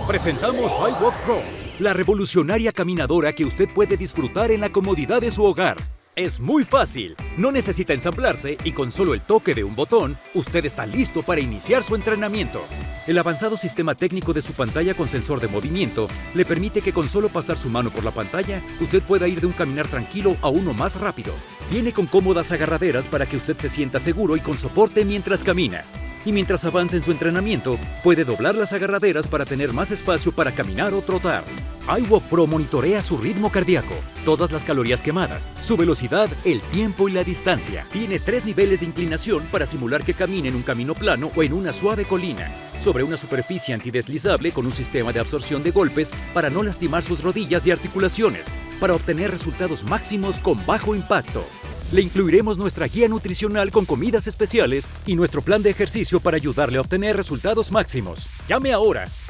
Presentamos iWalk Pro, la revolucionaria caminadora que usted puede disfrutar en la comodidad de su hogar. Es muy fácil, no necesita ensamblarse y con solo el toque de un botón, usted está listo para iniciar su entrenamiento. El avanzado sistema técnico de su pantalla con sensor de movimiento le permite que con solo pasar su mano por la pantalla, usted pueda ir de un caminar tranquilo a uno más rápido. Viene con cómodas agarraderas para que usted se sienta seguro y con soporte mientras camina. Y mientras avance en su entrenamiento, puede doblar las agarraderas para tener más espacio para caminar o trotar. iWalk Pro monitorea su ritmo cardíaco, todas las calorías quemadas, su velocidad, el tiempo y la distancia. Tiene 3 niveles de inclinación para simular que camine en un camino plano o en una suave colina, sobre una superficie antideslizable con un sistema de absorción de golpes para no lastimar sus rodillas y articulaciones, para obtener resultados máximos con bajo impacto. Le incluiremos nuestra guía nutricional con comidas especiales y nuestro plan de ejercicio para ayudarle a obtener resultados máximos. Llame ahora